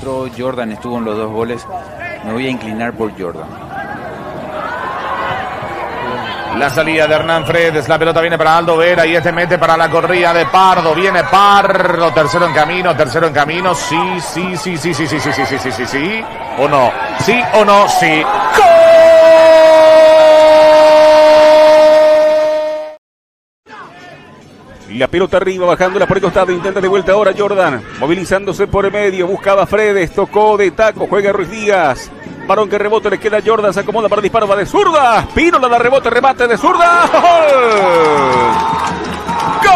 entró Jordan, estuvo en los dos goles. Me voy a inclinar por Jordan. La salida de Hernán Fredes, la pelota viene para Aldo Vera y este mete para la corrida de Pardo, viene Pardo, tercero en camino, sí, o no, sí. Y la pelota arriba, bajándola por el costado, intenta de vuelta ahora Jordan, movilizándose por el medio, buscaba Fredes, tocó de taco, juega Ruiz Díaz. Varón que rebote, le queda Jordan, se acomoda para disparo, va de zurda. Pínola da rebote, remate de zurda. ¡Gol!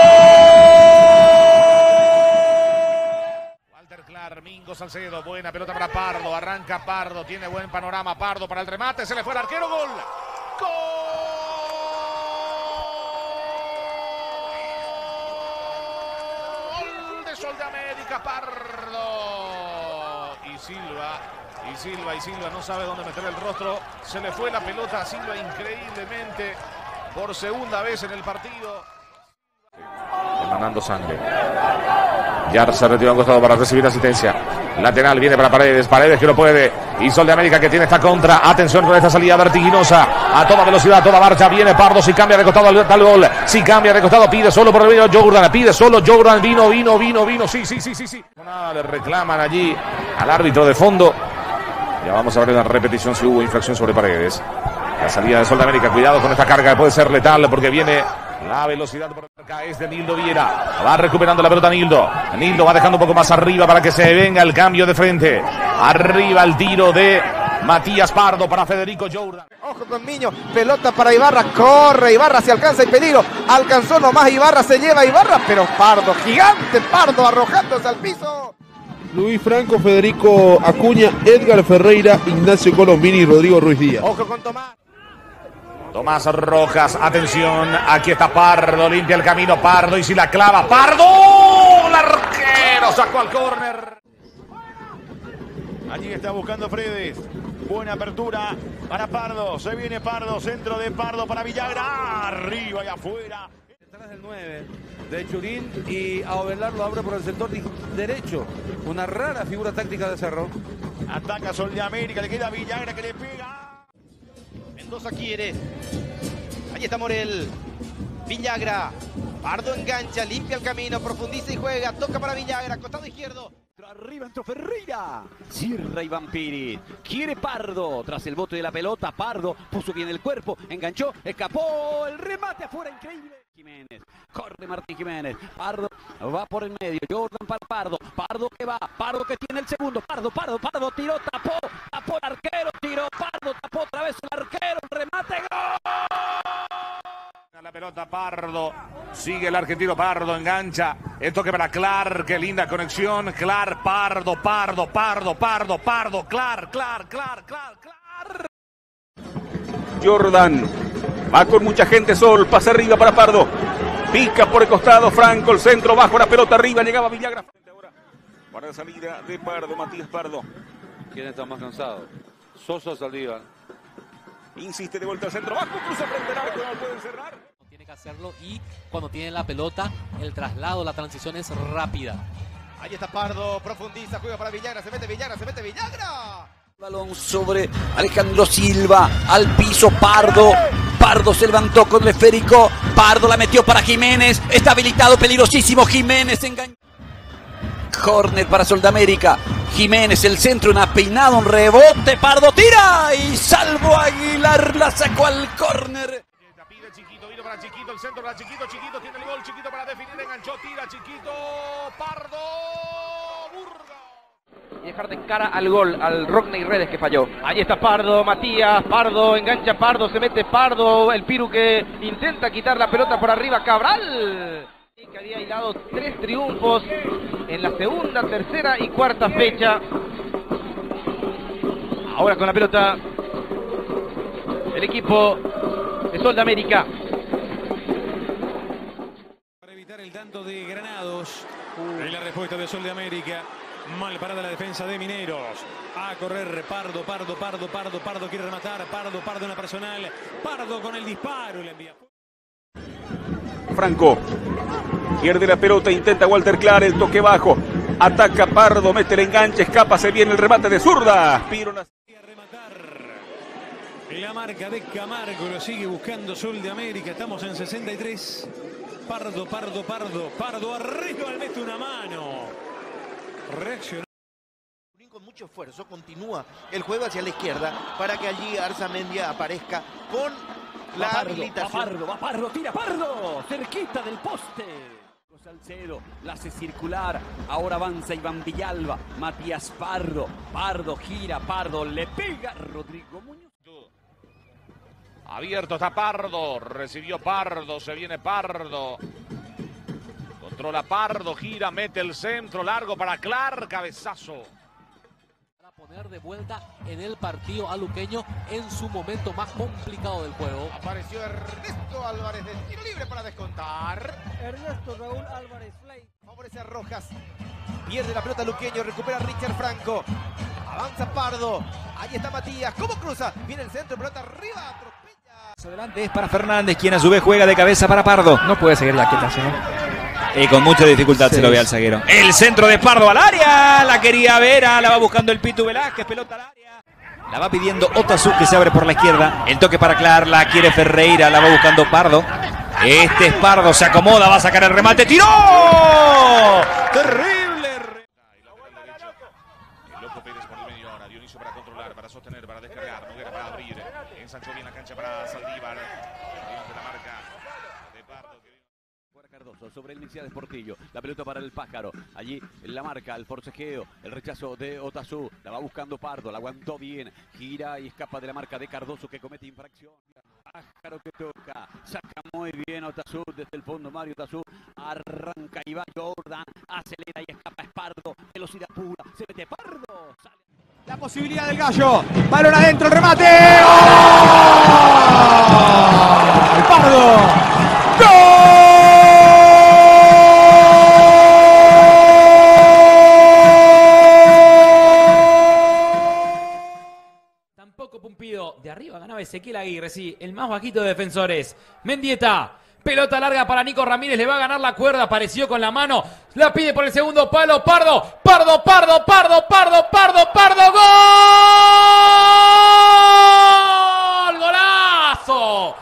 Walter Clark, Mingo Salcedo, buena pelota para Pardo, arranca Pardo, tiene buen panorama Pardo para el remate, se le fue el arquero, gol. ¡Gol! ¡Gol de Sol de América, Pardo! Y Silva no sabe dónde meter el rostro. Se le fue la pelota a Silva increíblemente por segunda vez en el partido. Emanando sangre. Yar se retiró a un costado para recibir asistencia. Lateral viene para Paredes que lo puede. Y Sol de América que tiene esta contra. Atención con esta salida vertiginosa. A toda velocidad, a toda marcha. Viene Pardo. Si cambia de costado al gol. Si cambia de costado, pide solo por el medio Jordan. Vino. Sí. Nada, le reclaman allí al árbitro de fondo. Ya vamos a ver en la repetición si hubo infracción sobre Paredes. La salida de Sol de América. Cuidado con esta carga que puede ser letal porque viene la velocidad por acá. Es de Nildo Viera. Va recuperando la pelota Nildo. Nildo va dejando un poco más arriba para que se venga el cambio de frente. Arriba el tiro de Matías Pardo para Federico Jordan. Ojo con Miño. Pelota para Ibarra. Corre Ibarra. Se alcanza el peligro. Alcanzó nomás Ibarra. Se lleva Ibarra. Pero Pardo. Gigante Pardo arrojándose al piso. Luis Franco, Federico Acuña, Edgar Ferreira, Ignacio Colombini y Rodrigo Ruiz Díaz. Ojo con Tomás. Tomás Rojas, atención, aquí está Pardo, limpia el camino Pardo y si la clava, ¡Pardo! El arquero sacó al córner. Allí está buscando Fredes. Buena apertura para Pardo. Se viene Pardo, centro de Pardo para Villagra. Arriba y afuera. Detrás del 9 de Churín y a Ovelar lo abre por el sector derecho. Una rara figura táctica de Cerro. Ataca Sol de América, le queda Villagra que le pega. Mendoza quiere. Ahí está Morel. Villagra. Pardo engancha, limpia el camino, profundiza y juega. Toca para Villagra, costado izquierdo. Arriba entró Ferreira. Cierra Iván Piri. Quiere Pardo. Tras el bote de la pelota, Pardo puso bien el cuerpo. Enganchó, escapó. El remate afuera, increíble. Jiménez. Corre Martín Jiménez. Pardo va por el medio. Jordan para Pardo. Pardo que va. Pardo que tiene el segundo. Pardo. Tiró, tapó el arquero. Tiró Pardo. Tapó otra vez el arquero. El remate. ¡Gol! La pelota Pardo, sigue el argentino Pardo, engancha, el toque para Clark, qué linda conexión, Clark, Pardo, Clark. Jordan va con mucha gente, Sol, pasa arriba para Pardo, pica por el costado, Franco, el centro, bajo la pelota arriba, llegaba Villagra. Ahora, para la salida de Pardo, Matías Pardo. ¿Quién está más cansado? Sosa o Saldívar. Insiste de vuelta al centro, bajo, cruza frente al arco, no pueden cerrar. Tiene que hacerlo y cuando tiene la pelota, el traslado, la transición es rápida. Ahí está Pardo, profundiza, juega para Villagra, se mete Villagra. Balón sobre Alejandro Silva, al piso Pardo. Pardo se levantó con el esférico. Pardo la metió para Jiménez. Está habilitado, peligrosísimo. Jiménez engañó. Córner para Sol de América. Jiménez, el centro, una peinada, un rebote. Pardo tira y salvo Aguilar. La sacó al córner. Pide Chiquito, vino para Chiquito, el centro para Chiquito tiene el gol, Chiquito para definir, enganchó, tira Chiquito, Pardo, Burgos. Y dejar de cara al gol, al Rodney Redes que falló. Ahí está Pardo, Matías, Pardo, engancha Pardo, se mete Pardo, el Piru que intenta quitar la pelota por arriba, Cabral. Que había hilado 3 triunfos en la segunda, tercera y cuarta fecha. Ahora con la pelota el equipo de Sol de América. Para evitar el tanto de Granados. En la respuesta de Sol de América. Mal parada la defensa de Mineros. A correr Pardo quiere rematar. Pardo en la personal. Pardo con el disparo. Le envía. Franco pierde la pelota, intenta Walter Clark, el toque bajo. Ataca Pardo, mete el enganche, escapa, se viene el remate de zurda. Piro la... La marca de Camargo lo sigue buscando Sol de América. Estamos en 63. Pardo arriba, le mete una mano. Reaccionó. Con mucho esfuerzo continúa el juego hacia la izquierda para que allí Arzamendia aparezca con la habilitación. Va Pardo, tira Pardo, cerquita del poste. Salcedo la hace circular, ahora avanza Iván Villalba, Matías Pardo gira, Pardo le pega, Rodrigo Muñoz. Abierto está Pardo, recibió Pardo, se viene Pardo. Controla Pardo, gira, mete el centro, largo para Clark, cabezazo. Para poner de vuelta en el partido a Luqueño en su momento más complicado del juego. Apareció Ernesto Álvarez del tiro libre para descontar. Ernesto Raúl Álvarez Flay. Favorece a Rojas. Pierde la pelota Luqueño, recupera Richard Franco. Avanza Pardo. Ahí está Matías. ¿Cómo cruza? Viene el centro, pelota arriba. Atropella. Adelante es para Fernández, quien a su vez juega de cabeza para Pardo. No puede seguir la quieta, ¿no? Y con mucha dificultad se lo ve al zaguero. El centro de Pardo al área. La quería Vera, la va buscando el Pitu Velázquez, pelota al área. La va pidiendo Otazu, que se abre por la izquierda. El toque para Clar, la quiere Ferreira, la va buscando Pardo. Este es Pardo, se acomoda, va a sacar el remate. ¡Tiró! ¡Terrible! El loco Pérez por el medio ahora. Dionisio para controlar, para sostener, para descargar. Noguera para abrir. Ensanchó bien la cancha para Saldívar. De la marca de Pardo. Cardoso sobre el inicial de Portillo, la pelota para el Pájaro, allí la marca, el forcejeo, el rechazo de Otazu, la va buscando Pardo, la aguantó bien, gira y escapa de la marca de Cardoso que comete infracción. Pájaro que toca, saca muy bien Otazu desde el fondo, Mario Otazu, arranca y va Jordan, acelera y escapa, es Pardo, velocidad pura, se mete Pardo, sale. La posibilidad del Gallo, balón adentro, el remate. ¡Oh! Pardo, ¡gol! De arriba ganaba Ezequiel Aguirre, sí, el más bajito de defensores. Mendieta, pelota larga para Nico Ramírez, le va a ganar la cuerda, apareció con la mano, la pide por el segundo palo, Pardo, ¡gol! ¡Golazo!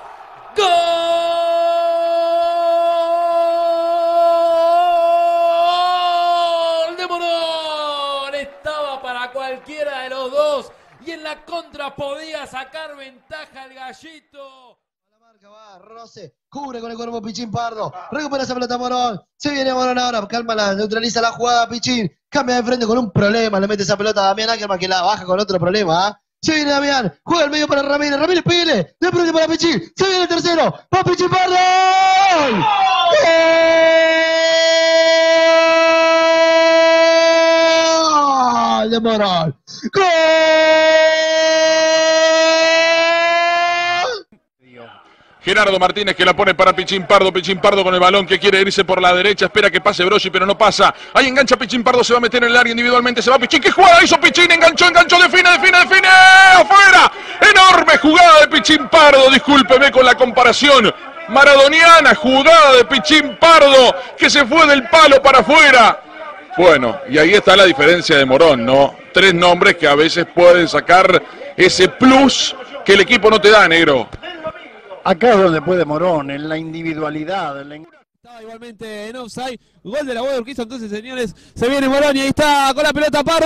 ¡Gol de Morón! Estaba para cualquiera de los dos. Y en la contra podía sacar ventaja el Gallito. La marca va, Rose, cubre con el cuerpo Pichín Pardo, recupera esa pelota Morón, se viene Morón ahora, cálmala, neutraliza la jugada Pichín, cambia de frente con un problema, le mete esa pelota a Damián Ackerman que la baja con otro problema, ¿eh? Se viene Damián, juega el medio para Ramírez, Ramírez pídele, de frente para Pichín, se viene el tercero, va Pichín Pardo, ¡gol! ¡Gol de Morón! ¡Gol! Gerardo Martínez que la pone para Pichín Pardo con el balón que quiere irse por la derecha, espera que pase Broggi pero no pasa, ahí engancha Pichín Pardo, se va a meter en el área individualmente, se va Pichín, ¿qué jugada hizo Pichín? Enganchó, define, afuera, enorme jugada de Pichín Pardo, discúlpeme con la comparación maradoniana, jugada de Pichín Pardo que se fue del palo para afuera. Bueno, y ahí está la diferencia de Morón, ¿no? Tres nombres que a veces pueden sacar ese plus que el equipo no te da, negro. Acá es donde puede Morón, en la individualidad. Estaba igualmente en offside, gol de la Boda Urquiza, entonces señores, se viene Morón y ahí está con la pelota Pardo.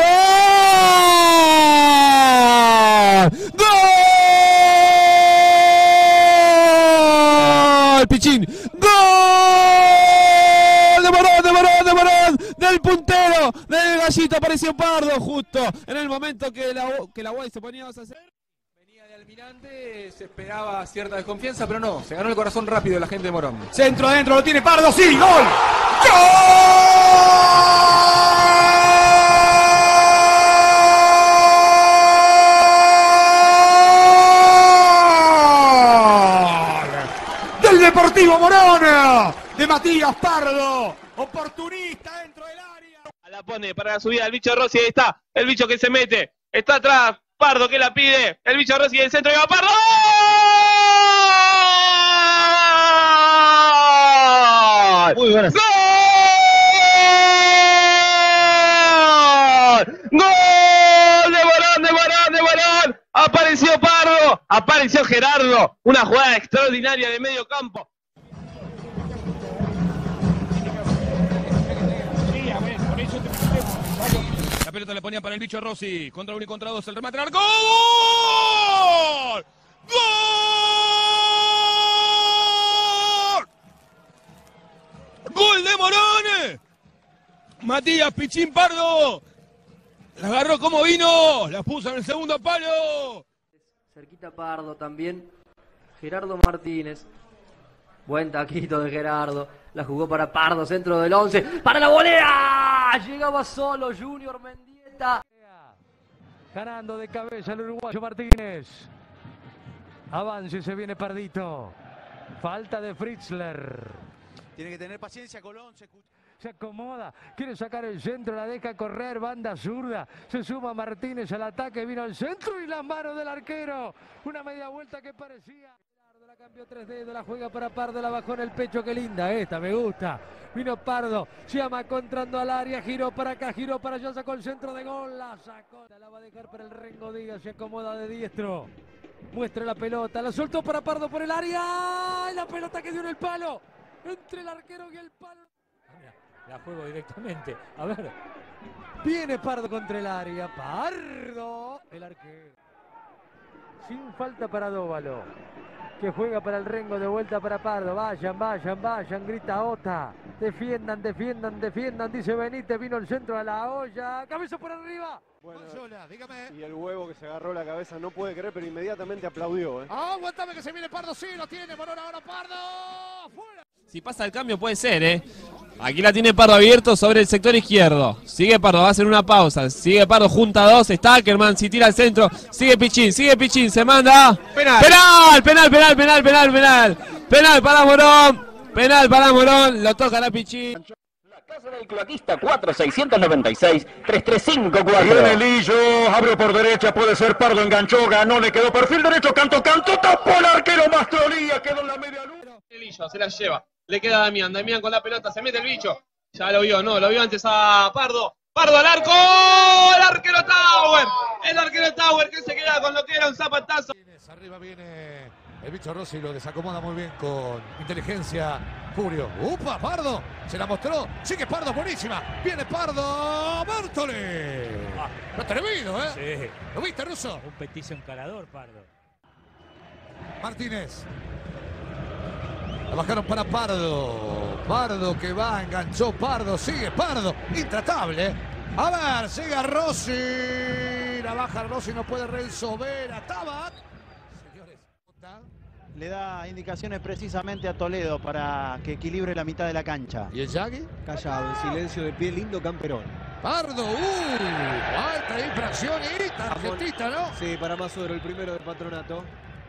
¡Gol! Pichín, ¡gol! De Morón, del puntero, del Gallito, apareció Pardo justo en el momento que la Guay se ponía a hacer. Almirante, se esperaba cierta desconfianza, pero no, se ganó el corazón rápido la gente de Morón. Centro adentro, lo tiene Pardo, sí, gol. ¡Gol! Del Deportivo Morón, de Matías Pardo, oportunista dentro del área. La pone para la subida el bicho Rossi, ahí está, el bicho que se mete, está atrás. Pardo que la pide, el bicho Rossi del centro y va Pardo. ¡Gol! Muy buenas. ¡Gol! Apareció Pardo, apareció Gerardo. Una jugada extraordinaria de medio campo. La pelota le ponía para el bicho Rossi. Contra 1 y contra 2. El remate. ¡Gol! ¡Gol! ¡Gol de Morón! Matías Pichín Pardo. La agarró como vino. La puso en el segundo palo. Cerquita Pardo también. Gerardo Martínez. Buen taquito de Gerardo. La jugó para Pardo, centro del 11. ¡Para la volea! Llegaba solo Junior Mendieta. Ganando de cabeza el uruguayo Martínez. Avance, se viene Pardito. Falta de Fritzler. Tiene que tener paciencia Colón. Se acomoda, quiere sacar el centro, la deja correr, banda zurda. Se suma Martínez al ataque, vino al centro y las manos del arquero. Una media vuelta que parecía. La cambió 3 dedos, la juega para Pardo, la bajó en el pecho, qué linda esta, me gusta. Vino Pardo, llama entrando al área, giró para acá, giró para allá, sacó el centro de gol, la sacó. La va a dejar para el Rengo Díaz, se acomoda de diestro. Muestra la pelota, la soltó para Pardo por el área. La pelota que dio en el palo, entre el arquero y el palo. La juego directamente, a ver. Viene Pardo contra el área, Pardo, el arquero. Sin falta para Dóvalo, que juega para el Rengo, de vuelta para Pardo. Vayan, vayan, vayan, grita Ota. Defiendan, defiendan, defiendan, dice Benítez. Vino el centro a la olla. Cabeza por arriba. Bueno, y el huevo que se agarró la cabeza no puede creer, pero inmediatamente aplaudió. Aguantame que se viene Pardo, sí, lo tiene Morón ahora Pardo. ¡Fuera! Si pasa el cambio puede ser, Aquí la tiene Pardo abierto sobre el sector izquierdo. Sigue Pardo, va a hacer una pausa. Sigue Pardo, junta a 2. Está Ackerman, si tira al centro. Sigue Pichín, se manda. Penal. Penal para Morón. Penal para Morón. Lo toca la Pichín. Casa del Cloaquista 4696-335-4. Viene Lillo, abre por derecha, puede ser Pardo, enganchó, ganó, le quedó perfil derecho, canto, tapó el arquero Mastrolía, quedó en la media luna. Lillo se la lleva, le queda a Damián con la pelota, se mete el bicho. Ya lo vio, no, lo vio antes a Pardo. Pardo al arco, el arquero Tower que se queda con lo que era un zapatazo. Arriba viene el bicho Rossi, lo desacomoda muy bien con inteligencia. Furio, ¡upa! Pardo, se la mostró, sigue Pardo, buenísima, viene Pardo, Bertoli. Atrevido, Sí. ¿Lo viste, Russo? Un peticio encarador, Pardo. Martínez. La bajaron para Pardo. Pardo que va, enganchó Pardo, sigue Pardo, intratable. A ver, sigue Rossi. La baja Rossi, no puede Renzo Vera. Tabat. Señores, le da indicaciones precisamente a Toledo para que equilibre la mitad de la cancha. ¿Y el Yagui? Callado, en silencio de pie, lindo camperón. Pardo, alta infracción y tarjetita, ¿no? Sí, para Masuero, el primero del Patronato.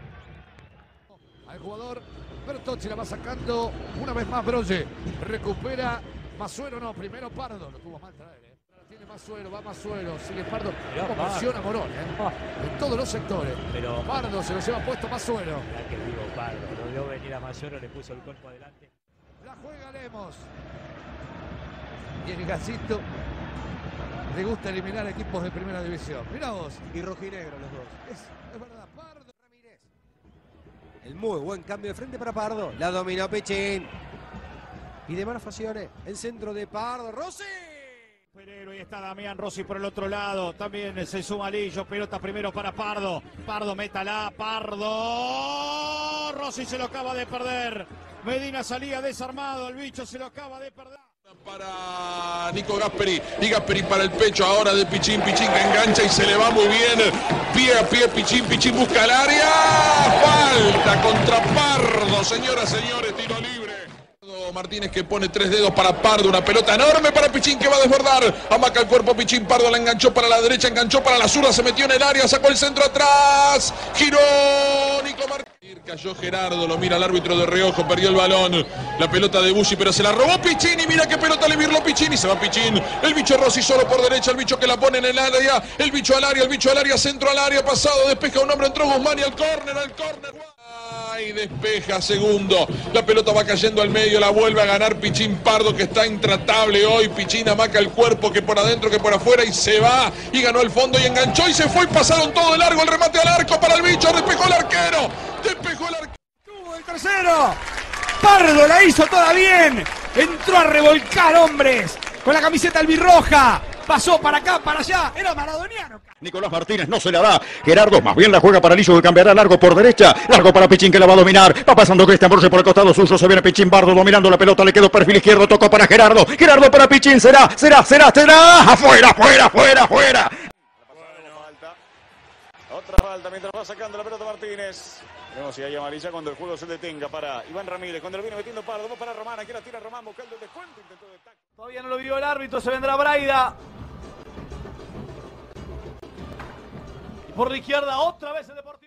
Al jugador Bertocci la va sacando una vez más Brolle. Recupera Masuero, no, primero Pardo. Lo tuvo mal traer, Tiene Masuero, va Masuero, sigue Pardo. Como presiona Morón, en todos los sectores. Pero Pardo se lo lleva puesto Masuero. Mirá que vivo Pardo, lo vio venir a Masuero, le puso el cuerpo adelante. La juega Lemos. Y el Gasito le gusta eliminar equipos de primera división. Mirá vos. Y rojinegro los dos. Es verdad, Pardo. Ramírez. El muy buen cambio de frente para Pardo. La dominó Pichín. Y de manos Facione. El centro de Pardo. Rossi. Pero ahí está Damián Rossi por el otro lado. También se suma Lillo. Pelota primero para Pardo. Pardo, métala. Pardo. Rossi se lo acaba de perder. Medina salía desarmado. El bicho se lo acaba de perder. Para Nico Gasperi, y Gasperi para el pecho ahora de Pichín, Pichín que engancha y se le va muy bien, pie a pie Pichín, Pichín busca el área, falta contra Pardo, señoras, señores, tiro libre. Martínez que pone 3 dedos para Pardo, una pelota enorme para Pichín que va a desbordar, amaca el cuerpo Pichín, Pardo la enganchó para la derecha, enganchó para la zurda, se metió en el área, sacó el centro atrás, giró Nico Martínez. Cayó Gerardo, lo mira el árbitro de reojo, perdió el balón. La pelota de Bussi, pero se la robó Piccini. Mira qué pelota le virló Piccini. Se va Piccini. El bicho Rossi solo por derecha. El bicho que la pone en el área. El bicho al área, centro al área. Pasado, despeja un hombre, entró Guzmán y al córner. Ay, despeja segundo. La pelota va cayendo al medio. La vuelve a ganar Pichín Pardo, que está intratable hoy. Pichín amaca el cuerpo, que por adentro, que por afuera. Y se va. Y ganó el fondo y enganchó. Y se fue y pasaron todo de largo. El remate al arco para el bicho. Despejó el arquero. Despejó el arquero. Tuvo el tercero. Pardo la hizo toda bien. Entró a revolcar hombres con la camiseta albirroja. Pasó para acá, para allá. Era maradoniano. Nicolás Martínez no se la da. Gerardo más bien la juega para Lillo, que cambiará largo por derecha. Largo para Pichín, que la va a dominar. Va pasando Cristian Borges por el costado suyo. Se viene Pichín Pardo dominando la pelota. Le quedó perfil izquierdo. Tocó para Gerardo. Gerardo para Pichín. Será. Afuera. Otra falta mientras va sacando la pelota Martínez. Veremos si hay amarilla cuando el juego se detenga para Iván Ramírez. Cuando lo viene metiendo Pardo, va para Román. Aquí la tira Román buscando el descuento. Intentó de taco. Todavía no lo vio el árbitro. Se vendrá Braida. Y por la izquierda otra vez el Deportivo.